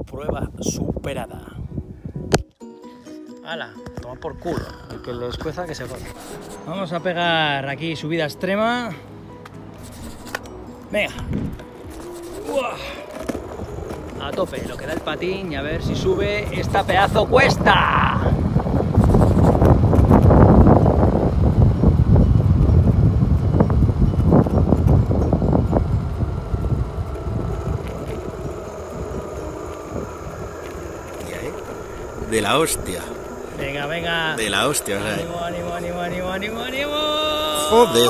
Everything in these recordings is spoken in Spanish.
Prueba superada. ¡Hala! Toma por culo. El que lo escueza que se joda. Vamos a pegar aquí subida extrema. Venga. ¡Uah! A tope, lo que da el patín y a ver si sube esta pedazo cuesta. De la hostia. Venga, venga. De la hostia, o sea. Ánimo, ánimo, ánimo, ánimo, ánimo, ánimo. Joder.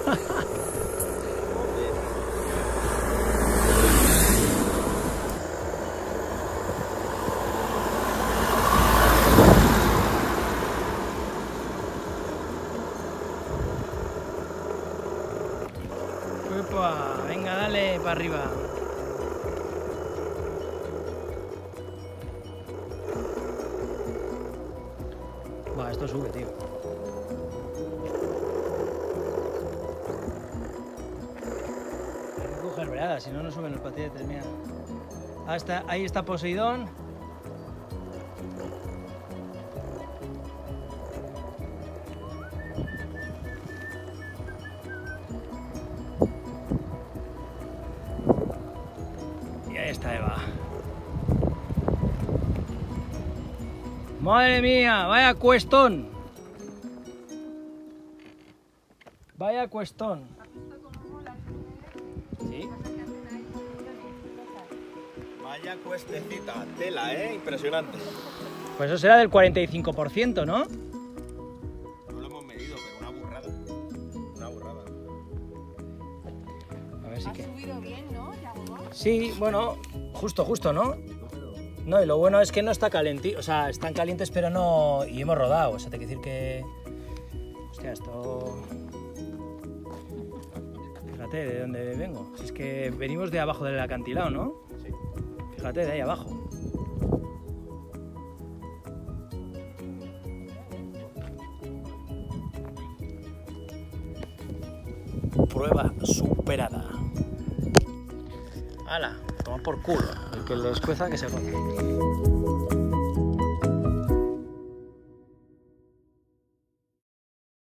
Uepa, venga, dale para arriba. Buah, esto sube, tío. Hay que coger breadas, si no, no suben los patinetes, mira. Ahí está Poseidón. Y ahí está Eva. Madre mía, vaya cuestón. Vaya cuestón. ¿Sí? Vaya cuestecita, tela, impresionante. Pues eso será del 45%, ¿no? No lo hemos medido, pero una burrada. Una burrada. A ver si Ha que... subido bien, ¿no? La goma. Sí, bueno, justo, ¿no? No, y lo bueno es que no está caliente, o sea, están calientes pero no... Y hemos rodado, o sea, te quiero decir que... Hostia, esto... Fíjate de dónde vengo. Si es que venimos de abajo del acantilado, ¿no? Sí. Fíjate, de ahí abajo. Prueba superada. ¡Hala! Toma por culo. El que lo escueza que se joda.